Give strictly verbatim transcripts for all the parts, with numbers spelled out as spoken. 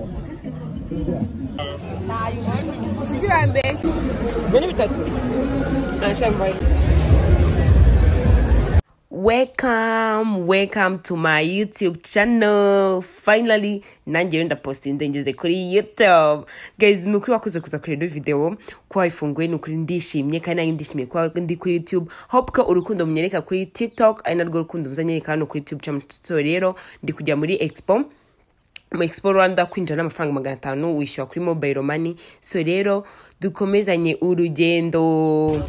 Welcome, welcome to my YouTube channel. Finally, nanjye wenda posting ngeze kuri YouTube. Guys, nukuri wakoze kuza kureba video kwa ifunguye nukuri ndishimye kandi nanjye ndishimye kwa ndi kuri YouTube. Hope ko urukundo munyereka kuri TikTok ari narwo rukundo muzanyereka hano kuri YouTube channel. So rero ndi kujya muri Expo. Mu Expo Rwanda kwinjira n'amafaranga magana atanu wishyura kuri mobile money. So rero dukomezanye urugendo.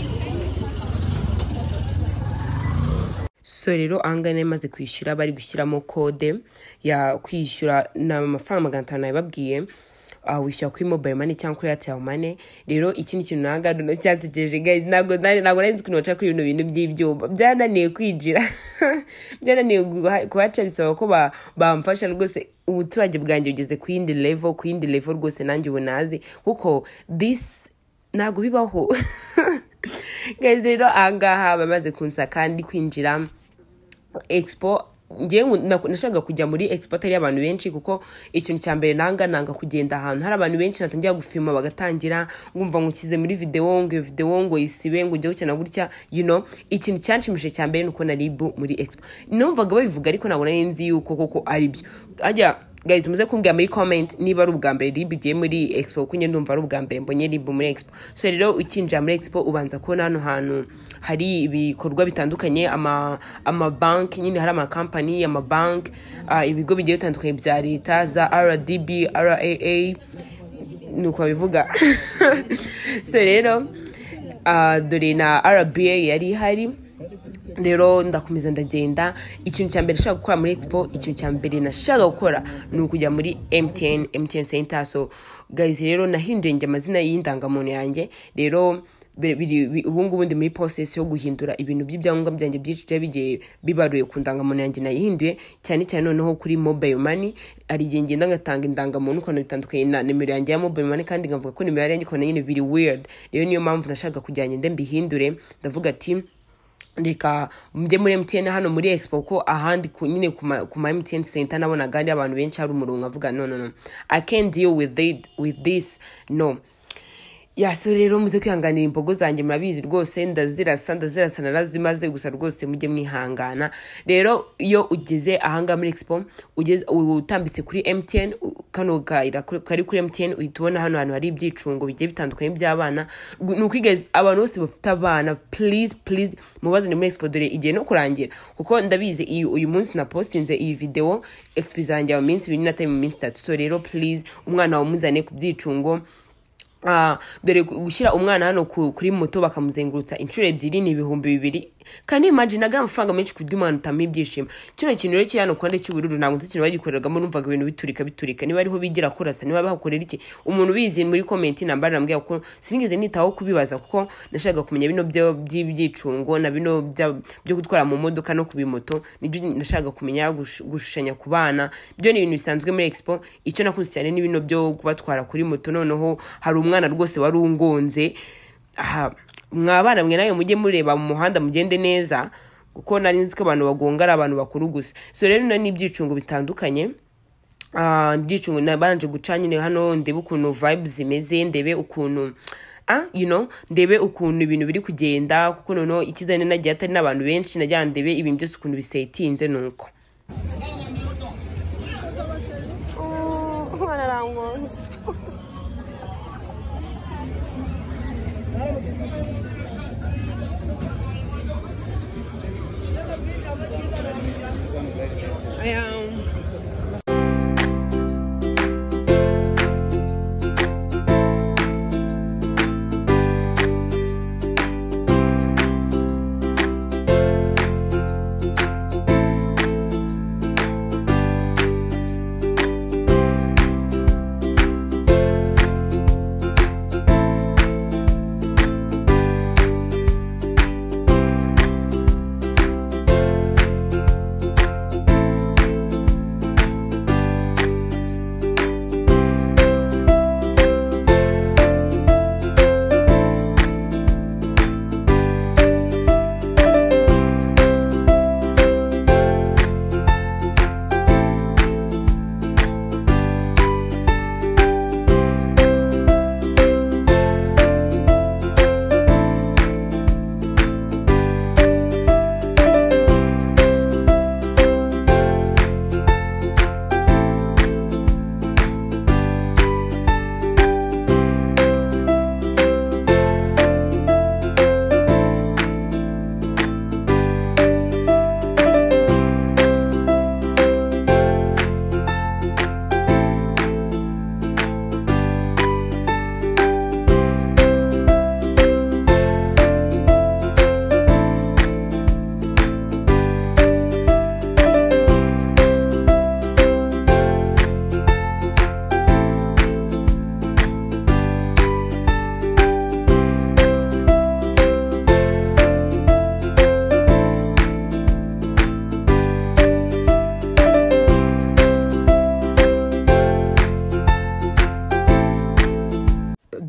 So rero angane maze kwishyura bari gushyiramo code ya kwishyura na amafaranga magana atanu yababwiye uh, wishyura kuri mobile money cyangwa kuri Airtel money. Rero ikindi kintu nanga no cyasekeje guys, nago nago nari nzi kunoca kuri ibintu bintu by'ibyuma byananiye kwijira byananiye kuhaca bisaba ko ba bamfasha rwose. Ubuturage bwanjye ugeze ku yindi level ku yindi level rwose nanjye ubunazi kuko this nago bibaho guys. Rero angaha bamaze kunsa kandi kwinjira Expo. Ngiye nashaka kujya muri Expo atari abantu benshi kuko ikintu cya mbere nanga nanga kugenda ahantu hari abantu benshi natangiye gufilma bagatangira ngumva ngukize muri video ngo video ngo isibe ngo ujye gukina gutya, you know. Ikintu cyanshimishije cya mbere nuko nari bu muri Expo numvaga babivuga ariko nabona nzi yuko koko ari byo. Ajya guys muze kumbwira muri comment niba ari ubwa mbere ribu giye muri Expo kunye ndumva ari ubwa mbere mbonye ribu muri Expo. So rero ukinjira muri Expo ubanza kubona hano hantu hari ibikorwa bitandukanye, ama ama bank nyine, hari ama company ama bank, uh, ibigo bigiye bitandukanye bya leta za R D B, R A A nuko bivuga. So rero uh, dore na R B A yari hari. Rero ndakomeza ndagenda. Ikintu cya mbere nashaka gukora muri Expo, ikintu cya mbere nashaka gukora ni ukujya muri M T N M T N Center. So guys rero nahinduye nge amazina y'indangamuntu yanjye. Rero ubu ngubu ndi muri process yo guhindura ibintu by'ibyangombwa byanjye byinshi bya bigiye bibaruye ku ndangamuntu yanjye nayihinduye cyane cyane noneho kuri mobile money. Ari gihe ngenda ngatanga indangamuntu uko bitandukanye na nimero yanjye ya mobile money kandi ngavuga ko nimero yanjye ko nyine biri weird. Rero niyo mpamvu nashaka kujyanye nde mbihindure. Ndavuga ati ndeka mjye muri M T N hano muri Expo ko ahandi nyine ku ma M T N Center nabona gandi abantu benshi hari umurongo avuga no no no I can't deal with it with this no. Ya so rero muze kwihanganira imbogo zanjye murabizi rwose ndazirasa ndazirasa narazimaze gusa rwose mujye mwihangana. Rero iyo ugeze ahanga muri Expo ugeze utambitse kuri M T N kano gaira kari kuri M T N uhitubona hano hano hari ibyicungo bigiye bitandukanye by'abana. Nuko guys abantu bose bafite abana please please mubazane muri Expo dore igihe no kurangira kuko ndabizi iyi uyu munsi na postinze iyi video Expo zanjye mu minsi ibiri na time mu minsi itatu. So rero please umwana wa muzane ku byicungo. Ah, dore gushyira umwana hano kuri moto bakamuzengurutsa inshuro ebyiri ni ibihumbi bibiri. Kandi imagine aga amafaranga menshi kuri umwana utami ibyishimo. Kino kintu rero cyano kwande cy'ubururu ntabwo tukintu bagikoreragamo numvaga ibintu biturika biturika. Niba ariho bigira kurasa niba bahakorera iki umuntu bizi muri comment namba nambwiye ko sinigeze nitaho kubibaza kuko nashaka kumenya bino byo by'ibyicungo na bino byo gutwara mu modoka no kubimoto nibyo nashaka kumenya gushushanya ku bana. Byo ni ibintu bisanzwe muri Expo. Icyo nakunze cyane ni bino byo kubatwara kuri moto noneho hari umwana rwose wari ungonze. Aha mwabana mwe nayo mujye mureba mu muhanda mugende neza kuko nari nzi ko abantu bagongara abantu bakuru gusa. So rero nani ibyicungo bitandukanye. Ah ibyicungo nabanje gucanyine hano ndebe ukuntu vibes zimeze, ndebe ukuntu ah you know ndebe ukuntu ibintu biri kugenda kuko noneho ikizane nagiye atari n'abantu benshi najya ndebe ibintu byose ukuntu bisetinze nuko. Oh mwana rango. I am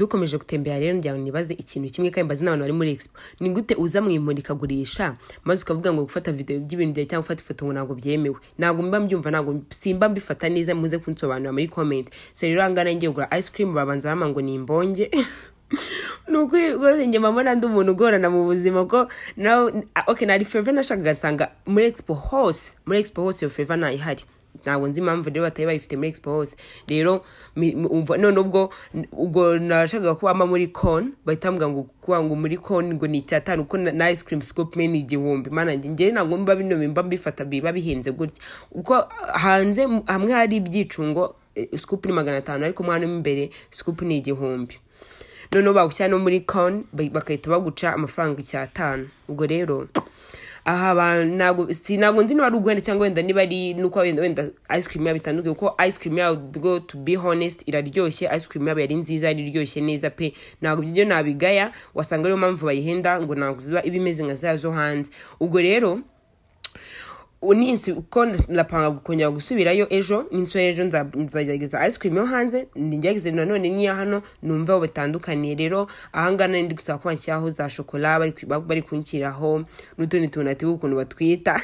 dukomeje gutembera rero njya nibaze ikintu kimwe kandi mbazi n'abantu bari muri Expo ni gute uza mu imurikagurisha maze ukavuga ngo gufata video by'ibintu cyangwa gufata ifoto ngo nago byemewe nago mba mbyumva nago simba mbifata neza muze kunsobanura muri comment. So rero angana ngiye gura ice cream babanza bama ngo ni imbonge nukuri rwose njye mama nandi umuntu ugorana mu buzima ko now okay nari favor nashakaga nsanga muri Expo hose muri Expo hose yo favor na ihari ntabwo nzi impamvu rero bataye bayifite muri Expo hose rero none ubwo ubwo nashakaga kuba ama muri con bahitambwa ngo kuba ngo muri con ngo ni cyatanu uko na ice cream scoop meni igihumbi mana njye ntabwo mba bino mba mbifata biba bihenze gutya uko hanze hamwe hari ibyicungo scoop ni magana atanu ariko mwana imbere scoop ni igihumbi none bagushyira no muri con bakahita baguca amafaranga icyatanu ubwo rero aha nago sinago nzi niba rugwenda cyangwa wenda niba ari nuko wenda wenda ice cream yabitanduke uko ice cream ya go to be honest iraryoshye ice cream yaba yari nziza iraryoshye neza pe nago byo nabigaya wasanga rero mpamvu bayihenda ngo nago ziba ibimeze nka zazo hanze ubwo rero uninsi uko lapanga gukongera gusubirayo ejo ninso ejo nzageza ice cream yo hanze ndingegeze nanone ni hano numva batandukaniye rero ahangana ndi gusaba kwa cyaho za chocolat bari bari kunkiraho n'utundi tunati ukuntu batwita.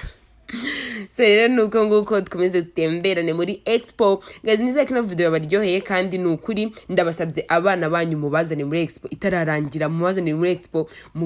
So rero nuko nguko dukomeze gutemberane muri Expo guys nizeye ko video baryoheye kandi nukuri ndabasabye abana banyu mubazane muri Expo itararangira mubazane muri Expo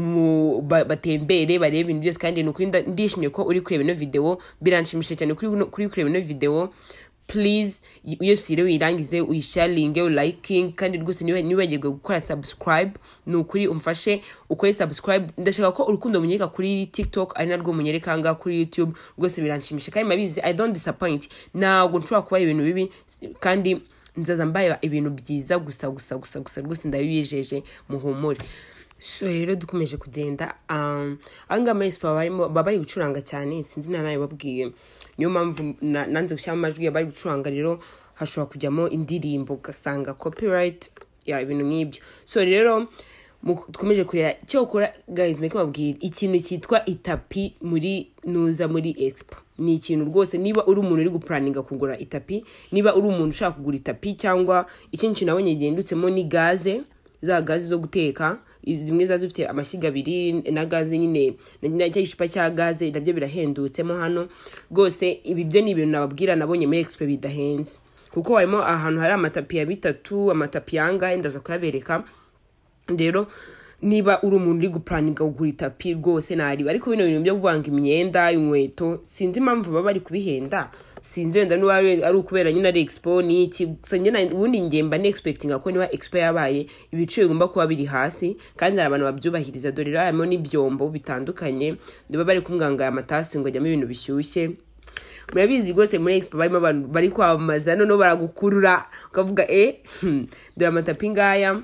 batembere barebe ibintu byose kandi nukuri ndishimye ko uri kureba ino video biranshimisha cyane kuri kuri kureba ino video. Please iyo sire wirangize uyisharinge uliking kandi rwose niwe niwegirwe gukora subscribe nukuri umfashe ukore subscribe ndashaka ko urukundo munyeka kuri TikTok ari narwo munyereka anga kuri YouTube rwose biranshimisha kandi mabizi I don't disappoint nago nshobora kuba ibintu bibi kandi nzaza mbaye ibintu byiza gusa gusa gusa gusa rwose ndabibijeje muhumure. So rero dukomeje kugenda um anga muri Expo barimo babari gucuranga cyane sinzi nanaye babwiye niyo mpamvu nanze gushyira amajwi bari gucuranga rero hashobora kujyamo indirimbo gasanga copyright ya ibintu nk'ibyo. So rero dukomeje kurya cyo kora guys make babwira ikintu cyitwa itapi muri nuza muri Expo ni ikintu rwose niba uri umuntu uri guplaninga kugura itapi niba uri umuntu ushaka kugura itapi cyangwa ikintu kinabonye gendutsemo ni gaze za gaze zo guteka zimwe zazo zifite amashyiga abiri na gaze nyine na cy'icupa cya gaze nabyo birahendutsemo hano rwose ibi byo ni ibintu nababwira nabonye muri Expo bidahenze kuko harimo ahantu hari amatapi ya bitatu amatapi yanga ndaza kuyabereka. Rero niba uri umuntu uri guplaninga kugura itapi rwose nari ariko bino bintu byo kuvanga imyenda inkweto sinzi impamvu baba bari kubihenda sinzi wenda no ari ukubera nyine ari Expo ni iki sanje ubundi ngemba ne expectinga ko niba Expo yabaye ibiciro bigomba kuba biri hasi kandi abantu babyubahiriza dore rero harimo n'ibyombo bitandukanye niba bari kumwanga amatasi ngo ajyamo ibintu bishyushye murabizi rwose muri Expo barimo abantu bari kwamamaza none baragukurura ukavuga eh dore amatapi ngaya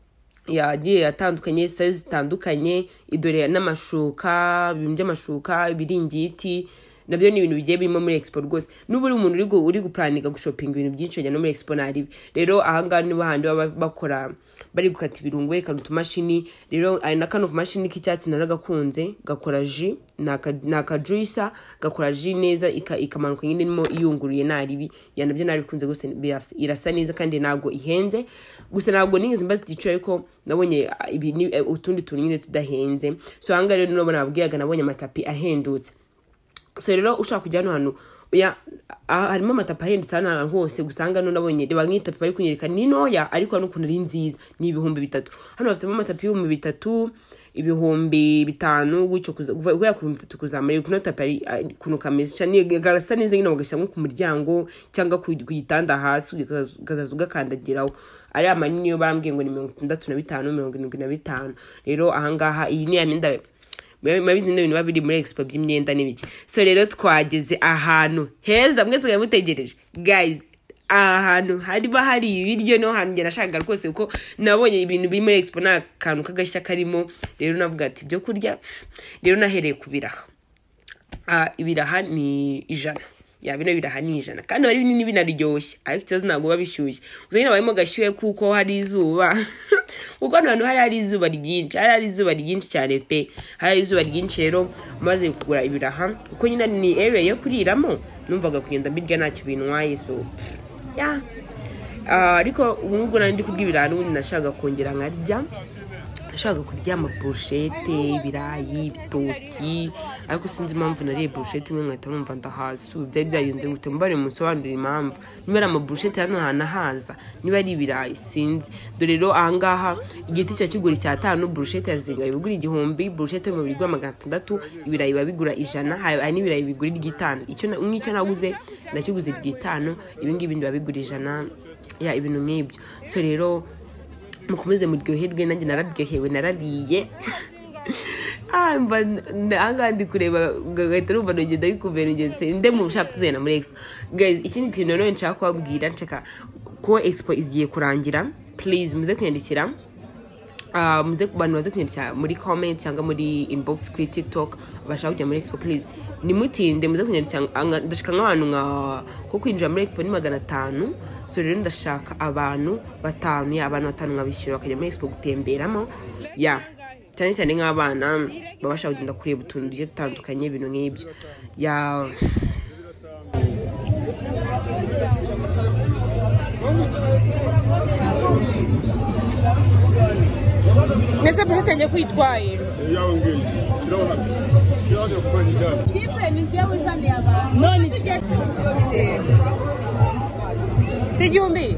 yagiye atandukanye size zitandukanye idore n'amashuka ibintu by'amashuka ibiringiti nabyo ni ibintu bigiye birimo muri Expo rwose n'uburi umuntu uri uri guplaninga gushopinga ibintu byinshi cyane muri Expo nari rero ahangana nibo handi bakora bari gukata ibirungo reka utumashini rero ari na kano mashini k'icyatsi naragakunze gakora ji naka juicer gakora ji neza ikamanuka nyine nimo iyunguruye naribi yanabyo narikunze gose irasa neza kandi nago ihenze gusa nago ningize mbazi tico ariko nabonye ibi utundi tuntu nyine tudahenze. So hanga rero no nababwiraga nabonye amatapi ahendutse. So rero ushaka kujya hano ya harimo amatapi ahendutse hano hose gusanga no nabonye reba nk'itapi bari kunyereka ni noya ariko hano kuntu ari nziza ni ibihumbi bitatu hano bafite amatapi y'ibihumbi bitatu ibihumbi bitanu gucyo kuva ku bitatu kuzamara kuno tapi kuno kameze cyane garasa neza nyine bagashyira nko ku muryango cyangwa ku gitanda hasi ugazaza ugakandagiraho ari amanini yo barambwiye ngo ni mirongo itandatu na bitanu mirongo irindwi na bitanu. Rero ahangaha iyi ni yamenda mabizi n'ibintu babiri muri Expo by'imyenda n'ibiki. So rero twageze ahantu heza mwese mutegereje guys ahantu hari bahari ibiryo no hantu nge nashaka rwose uko nabonye ibintu biri muri Expo na kantu kagashya karimo rero navuga ati byo kurya rero nahereye kubiraha ah ibiraha ni ijana ya bino biraha ni ijana kandi bari binini binaryoshye ariko cyo ntabwo babishyushye uzanye nabayemo gashyuye kuko hari izuba uko abantu hari hari izuba ryinshi hari hari izuba ryinshi cyane pe hari izuba ryinshi rero maze kugura ibiraha uko nyine ni area yo kuriramo numvaga kugenda mbirya ntacyo binwaye so ya ariko ubwo nari ndi kubwibira n'ubundi nashaka kongera nkarya nashaka kurya ama brochette ibirayi ibitoki ariko sinzi impamvu nariye brochette imwe nkahita numva ndahasu byari byayunze ngo tumbare musobanurira impamvu niba ari ama brochette hano hana haza niba ari ibirayi sinzi dore rero ahangaha igiti cya kiguri cya tanu brochette yazinga ibigura igihumbi brochette mu bigwa magana atandatu ibirayi babigura ijana hari n'ibirayi bigura igitanu icyo nk'icyo naguze nakiguze igitanu ibingi ibindi babigura ijana ya ibintu nk'ibyo so rero mukomeze muryoherwe nanjye narabyehewe narariye ah mba angandi kureba gahita rumva nogenda bikubera ingenzi nde mu bushaka tuzena muri Expo guys ikindi kintu none nshaka kubabwira nshaka ko Expo igiye kurangira please muze kwiyandikira Uh, muze kubantu baze kunyandikira muri comment cyangwa muri inbox kuri TikTok bashaka kujya muri Expo please nimutinde muze kunyandikira ndashaka nk'abantu nka ko kwinjira muri Expo ni magana atanu so rero ndashaka abantu batanu ya abantu batanu nkabishyura bakajya muri Expo gutemberamo ya cyane cyane nk'abana babasha kugenda kureba utuntu duke dutandukanye ibintu nk'ibyo ya Nese mshitenge kuitwaye. Yawe ngiye. Kirona. Kirona kwa njana. Kipe ni jewe sana ya ba. No ni Sijumbi.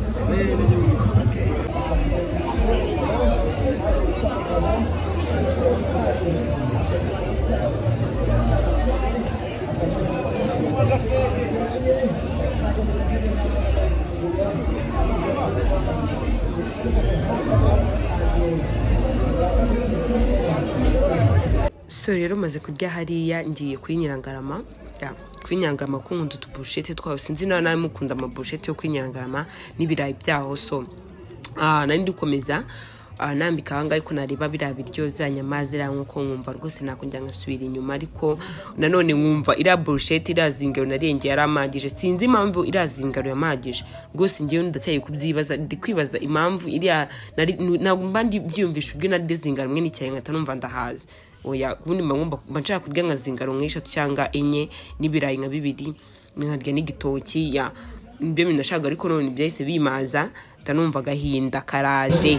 So rero maze kurya hariya ngiye kuri Nyirangarama ya kuri Nyirangarama ko nkunda utubushete twaho sinzi na nawe mukunda amabushete yo kuri Nyirangarama n'ibirayi byaho so ah nari ndikomeza nambika hanga ariko nareba bira biryo byanyamazi ra nkuko nkumva rwose nakongera ngasubira inyuma ariko nanone nkumva ira bullshit irazingaro narenge yaramagije sinzi impamvu irazingaro yamagije rwose ngiye ndateye kubyibaza ndi kwibaza impamvu iriya nagumba ndi byumvisha ubwe na dezingaro mwe n'icyaye nkata numva ndahazi oya kubundi mbangomba banshaka kurya nkazingaro nk'eshatu cyangwa enye n'ibirayi nka bibiri nkarya n'igitoki ya mbye ndashaka ariko none byahise bimaza ndanumva gahinda karaje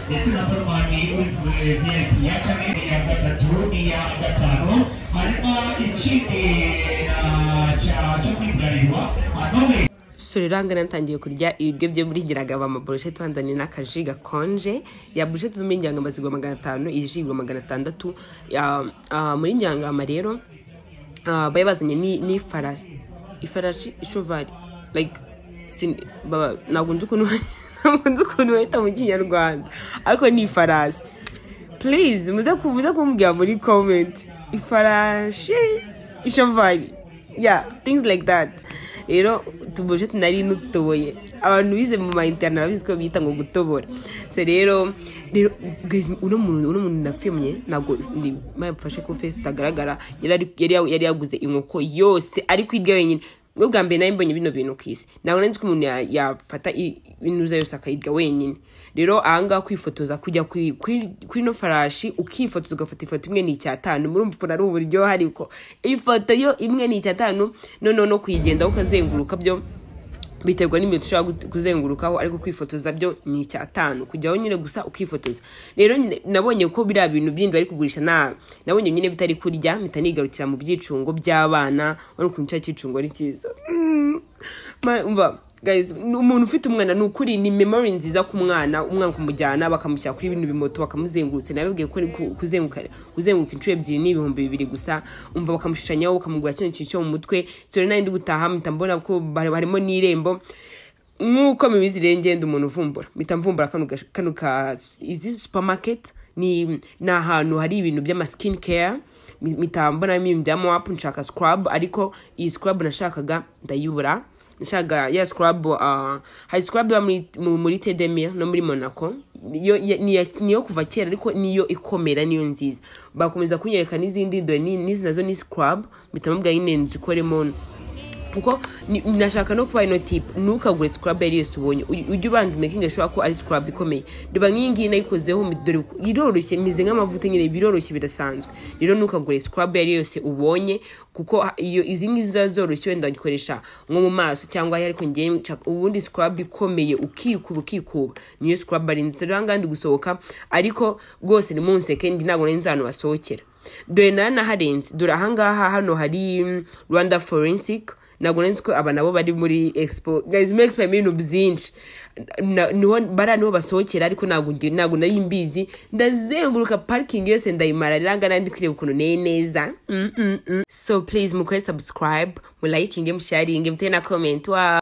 so rero ngana ntangiye kurya ibiryo byo muri Giragaba ama brochette bandani n'akaji gakonje ya brochette zo muri Njyangama zigwa magana atanu ijigwa magana atandatu ya muri Njyangama rero baye bazanye ni ni farashi ifarashi cheval like sin baba nagunze ukuntu nagunze ukuntu wita mu Kinyarwanda ariko ni farasi please muze kubuza kumbwira muri comment ifarashi cheval yeah things like that rero tubuje tunari nutoboye abantu bize mu ma internet babizi ko bita ngo gutobora se rero rero guys uno muntu uno muntu nafimye nago ndi mayafashe ko face tagaragara yari yari yari yaguze inkoko yose ariko iryo yenyine ngo gambe nayo mbonye bino bintu kisi naho nzi ko umuntu yafata inuza yose akayirya wenyine rero ahanga kwifotoza kujya kuri no farashi ukifotoza ugafata ifoto imwe ni icyatanu murumva ko ari uburyo hari ko ifoto yo imwe ni icyatanu none no kuyigenda ukazenguruka byo biterwa n'ibintu ushaka kuzengurukaho ariko kwifotoza byo ni icyatanu kujyaho nyine gusa ukifotoza rero nabonye ko bira bintu byindi bari kugurisha na nabonye nyine bitari kurya mitanigarukira mu byicungo by'abana wari kunca cyicungo ari cyiza umva guys umuntu ufite umwana nukuri ni memory nziza ku mwana umwana kumujyana bakamushyira kuri ibintu bimoto bakamuzengurutse nabibwiye ko kuzenguka kuzenguka inshuro ebyiri n'ibihumbi bibiri gusa umva bakamushushanyaho bakamugura cyo cyo mu mutwe cyo nari ndi gutaha mitambona ko barimo n'irembo nkuko mibizi rengenda umuntu uvumbura mitamvumbura kanu kanu ka izi supermarket ni na hantu hari ibintu by'ama skin care mitambona mimbyamo apu nshaka scrub ariko iyi scrub nashakaga ndayibura nshaka ya scrub uh high scrub muri muri Tedemir no muri Monaco yo niyo kuva kera ariko niyo ikomera niyo nziza bakomeza kunyereka n'izindi do ni nizi nazo ni scrub mitamubwa yine nzikoremo kuko nashaka no kuba ino tip nukagure scrub yari yose ubonye ujye ubandi making sure ko ari scrub ikomeye duba nkingi nayikozeho dore iroroshye mize nk'amavuta nyine biroroshye bidasanzwe rero nukagure scrub yari yose ubonye kuko iyo izi ngiza zoroshye wenda ngikoresha nko mu maso cyangwa ariko ngiye ubundi scrub ikomeye ukikuba ukikuba niyo scrub ari nzira ngandi gusohoka ariko rwose ni munsi kendi ntago nenzano basohokera dore nana harenze dore ahangaha hano hari Rwanda forensic nago nenzi ko aba nabo bari muri Expo guys mu Expo ibintu byinshi niho bara niho basohokera ariko nago ndi nago nari mbizi ndazenguruka parking yose ndayimara ranga nandi kwire bukono neza mm -mm -mm. So please mukore subscribe mu liking mu sharing mutena comment wa